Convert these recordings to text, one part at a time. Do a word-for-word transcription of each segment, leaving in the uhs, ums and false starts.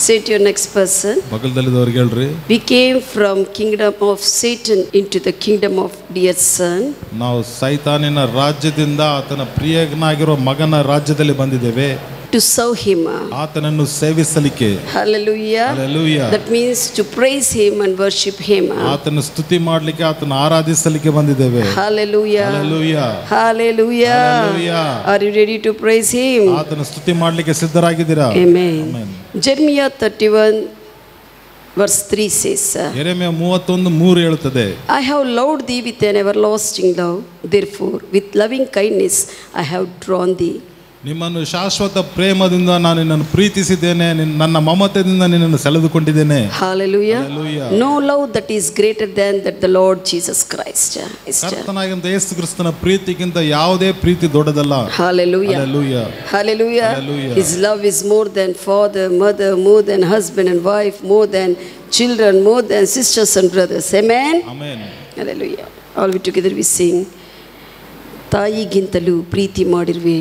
Say to your next person. ಬಗಲದಲ್ಲಿದ್ದವರಿಗೆ ಹೇಳ್ರಿ. We came from kingdom of Satan into the kingdom of dear son. ನಾವು ಸೈತಾನನ ರಾಜ್ಯದಿಂದ ಆತನ ಪ್ರಿಯನಾಗಿರೋ ಮಗನ ರಾಜ್ಯದಲ್ಲಿ ಬಂದಿದ್ದೇವೆ. To serve him. ಆತನನ್ನು ಸೇವಿಸಲಿಕ್ಕೆ. Hallelujah. Hallelujah. That means to praise him and worship him. ಆತನ ಸ್ತುತಿ ಮಾಡಲಿಕ್ಕೆ ಆತನ ಆರಾಧಿಸಲಿಕ್ಕೆ ಬಂದಿದ್ದೇವೆ. Hallelujah. Hallelujah. Hallelujah. Hallelujah. Are you ready to praise him? ಆತನ ಸ್ತುತಿ ಮಾಡಲಿಕ್ಕೆ ಸಿದ್ಧರಾಗಿದ್ದೀರಾ? Amen. Amen. Jeremiah thirty-one verse three says. ಯೆರೆಮೀಯ ಮೂವತ್ತೊಂದು ಮೂರು ಹೇಳುತ್ತದೆ. I have loved thee with an everlasting love, therefore with loving kindness I have drawn thee. ನಿಮ್ಮನ್ನು ಶಾಶ್ವತ ಪ್ರೇಮದಿಂದ ನಾನು ನಿನ್ನನ್ನು ಪ್ರೀತಿಸಿದ್ದೇನೆ, ನನ್ನ ಮಮತೆಯಿಂದ ನಿನ್ನನ್ನು ಸೆಳೆದುಕೊಂಡಿದ್ದೇನೆ. Hallelujah. No love that is greater than that the Lord Jesus Christ. ಕರ್ತನಾಗಿದ್ದ ಯೇಸು ಕ್ರಿಸ್ತನ ಪ್ರೀತಿಗಿಂತ ಯಾವುದೇ ಪ್ರೀತಿ ದೊಡ್ಡದಲ್ಲ. Hallelujah. Hallelujah. Hallelujah. His love is more than father, mother, more than husband and wife, more than children, more than sisters and brothers. Amen. Amen. Hallelujah. All we together we sing. ತಾಯಿಗಿಂತಲೂ ಪ್ರೀತಿ ಮಾಡಿರುವೆ,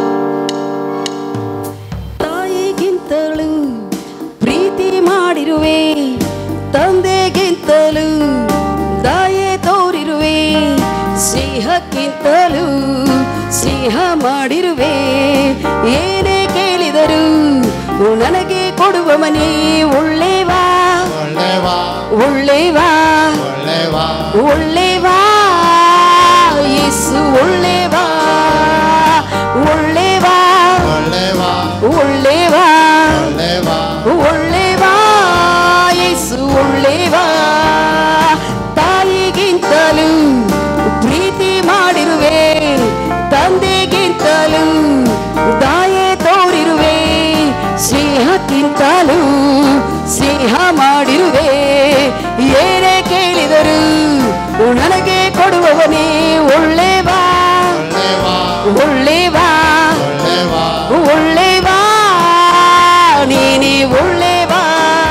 ಪ್ರೀತಿ ಮಾಡಿರುವೆ, ತಂದೆಗಿಂತಲೂ ದಯೆ ತೋರಿರುವೆ, ಸ್ನೇಹಕ್ಕಿಂತಲೂ ಸ್ನೇಹ ಮಾಡಿರುವೆ, ಏನೇ ಕೇಳಿದರು ನನಗೆ ಕೊಡುವವನೇ ಒಳ್ಳೆವಾ ಒಳ್ಳೆವಾ ಒಳ್ಳೆವಾ ಯೇಸು ಒಳ್ಳೆವಾ ಒಳ್ಳೆವಾ ಒಳ್ಳೆವಾ ಒಳ್ಳೆವಾ ಯೇಸು ಒಳ್ಳೆವಾ. ತಾಯಿಗಿಂತಲೂ ಪ್ರೀತಿ ಮಾಡಿರುವೆ, ತಂದೆಗಿಂತಲೂ ದಯೆ ತೋರಿರುವೆ, ಸ್ನೇಹಕ್ಕಿಂತಲೂ ಸ್ನೇಹ ಮಾಡಿರುವೆ, ಏನೇ ಕೇಳಿದರು ನನಗೆ ಕೊಡುವವನೇ ಒಳ್ಳೆವಾ ಒಳ್ಳೆವಾ ಒಳ್ಳೆವಾ ನೀನೇ ಒಳ್ಳೆವಾ.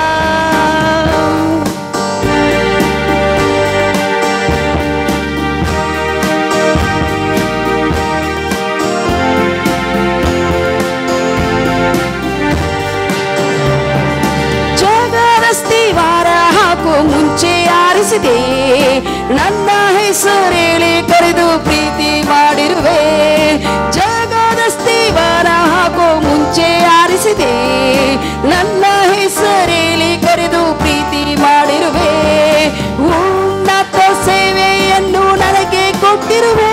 ಜಗದಸ್ತಿ ವಾರ ಹಾಕು ಮುಂಚೆ ಆರಿಸಿದೆ, ನನ್ನ ಹೆಸರೇಳಿ ಕರೆದು ಪ್ರೀತಿ ಮಾಡಿರುವೆ. ಜಗದಸ್ತಿ ವಾರ ಹಾಕು ಮುಂಚೆ ಆರಿಸಿದೆ, ನನ್ನ ಹೆಸರೇಳಿ ಕರೆದು ಪ್ರೀತಿ ಮಾಡಿರುವೆ. ಉನ್ನತ ಸೇವೆಯನ್ನು ನನಗೆ ಕೊಟ್ಟಿರುವೆ,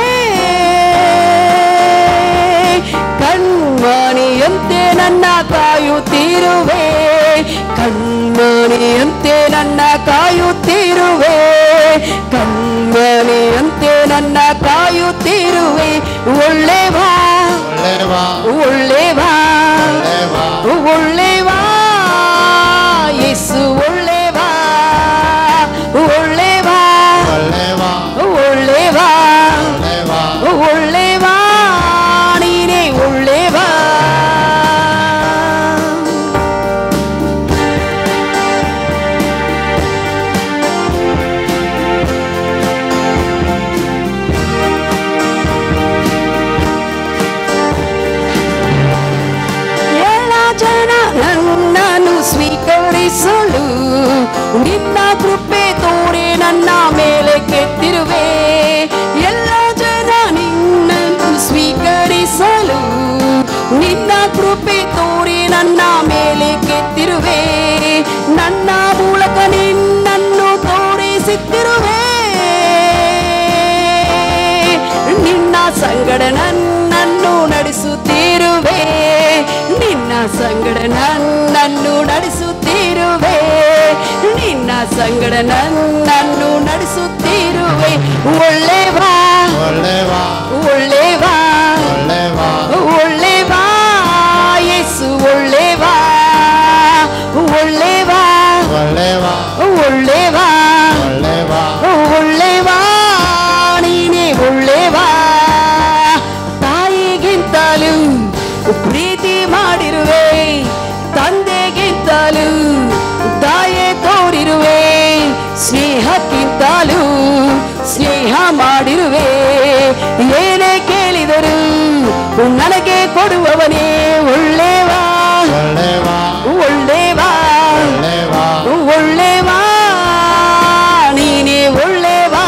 ಕಣ್ಮಣಿಯಂತೆ ನನ್ನ ಕಾಯುತ್ತಿರುವೆ, ಕಣ್ಮಣಿಯಂತೆ ನನ್ನ ಕಾಯುತ್ತಿರುವೆ, ಕಣ್ಮಣಿಯಂತೆ ನನ್ನ ಕಾಯುತ್ತಿರುವೆ. ಒಳ್ಳೆವಾ ಒಳ್ಳೆವಾ ಒಳ್ಳೆವಾ ಯೇಸು ಒಳ್ಳೆವಾ ಒಳ್ಳೆವಾ ಒಳ್ಳೆವಾ ಒಳ್ಳೆವಾ ನೀನೇ ಒಳ್ಳೆವಾ. ನನ್ನನ್ನು ಸ್ವೀಕರಿಸಲು ನಿನ್ನ ಕೃಪೆ ತೋರಿ ನನ್ನ ಮೇಲೆ ಕೆತ್ತಿರುವೆ, ಎಲ್ಲ ಜನ ನಿನ್ನನ್ನು ಸ್ವೀಕರಿಸಲು ನಿನ್ನ ಕೃಪೆ ತೋರಿ ನನ್ನ ಮೇಲೆ ಕೆತ್ತಿರುವೆ, ನನ್ನ ಮೂಲಕ ನಿನ್ನನ್ನು ತೋರಿಸುತ್ತಿರುವೆ, ನಿನ್ನ ಸಂಗಡ ನನ್ನನ್ನು ನಡೆಸುತ್ತಿರುವೆ, ನಿನ್ನ ಸಂಗಡ ನನ್ನನ್ನು ನಡೆಸುತ್ತಿರುವೆ, ನಿನ್ನ ಸಂಗಡ ನನ್ನನ್ನು ನಡೆಸುತ್ತಿರುವೆ. ಒಳ್ಳೆವಾ ಒಳ್ಳೆವಾ ಒಳ್ಳೆವಾ ಯೇಸು ಒಳ್ಳೆವಾ ಒಳ್ಳೆವಾ ಒಳ್ಳೆವಾ ಒಳ್ಳೆವಾ ನೀನೇ ಒಳ್ಳೆವಾ. ತಾಯಿಗಿಂತಲೂ ಪ್ರೀತಿ ಮಾಡಿರುವೆ, ತಂದೆಗಿಂತಲೂ ದಯೆ ತೋರಿರುವೆ, ಸ್ನೇಹಕ್ಕಿಂತಲೂ ಸ್ನೇಹ ಮಾಡಿರುವೆ, ಏನೇ ಕೇಳಿದರು ನನ್ನ ಒಳ್ಳೆವಾ ನೀನೇ ಒಳ್ಳೆವಾ.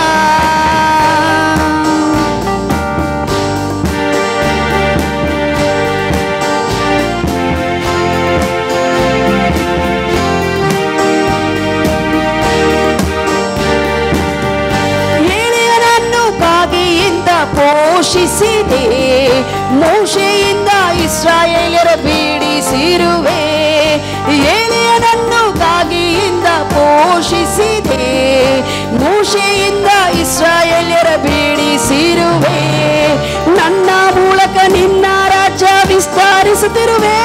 ಎಳೆಯನನ್ನು ಕಾಗೆಯಿಂದ ಪೋಷಿಸಿದೆ, ಮೋಶೆಯಿಂದ ಇಸ್ರಾಯೇಲ್ಯರ ಬಿಡಿಸಿರುವೆ. ಎಳೆಯನನ್ನು ಕಾಗೆಯಿಂದ ಪೋಷಿಸಿದೆ, ಮೋಶೆಯಿಂದ ಇಸ್ರಾಯೇಲ್ಯರ ಬಿಡಿಸಿರುವೆ. ನನ್ನ ಮೂಲಕ ನಿನ್ನ ರಾಜ್ಯ ವಿಸ್ತರಿಸುತ್ತಿರುವೆ.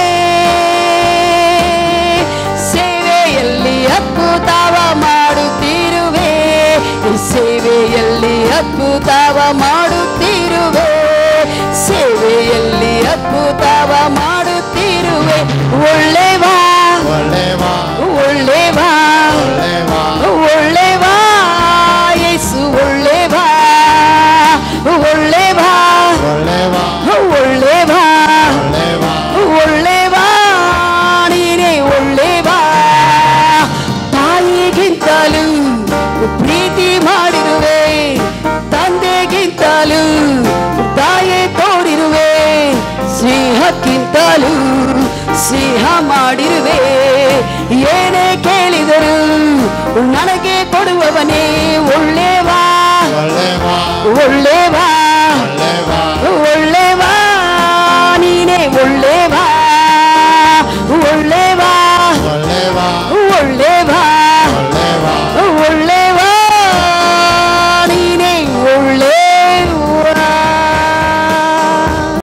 ಸೇವೆಯಲ್ಲಿ ಅದ್ಭುತವ ಮಾಡುತ್ತಿರುವೆ, ಸೇವೆಯಲ್ಲಿ ಅದ್ಭುತವ ಮಾಡುತ್ತಿರುವೆ, ಸೇವೆಯಲ್ಲಿ ಅದ್ಭುತವ ಮಾಡುತ್ತಿರುವೆ. ಒಳ್ಳೆವಾ ಒಳ್ಳೆವಾ ಒಳ್ಳೆವಾ ಒಳ್ಳೆವಾ ಯೇಸು ಒಳ್ಳೆವಾ ಒಳ್ಳೆವಾ ಒಳ್ಳೆವಾ ಒಳ್ಳೆವಾ ಒಳ್ಳೆವಾ ಒಳ್ಳೆವಾ ನೀನೇ ಒಳ್ಳೆವಾ. ತಾಯಿಗಿಂತಲೂ ಪ್ರೀತಿ ಮಾಡಿರುವೆ, ತಂದೆಗಿಂತಲೂ ದಯೆ ತೋರಿರುವೆ, ಸ್ನೇಹಕ್ಕಿಂತಲೂ ಸ್ನೇಹ ಮಾಡಿರುವೆ. ಏನೇ ಕೇಳಿದರು ನನಗೆ ಕೊಡುವವನೇ ಒಳ್ಳೆವಾ ಒಳ್ಳೆವಾ ಒಳ್ಳೆವಾ ನೀನೇ ಒಳ್ಳೆವಾ ಒಳ್ಳೆವಾ.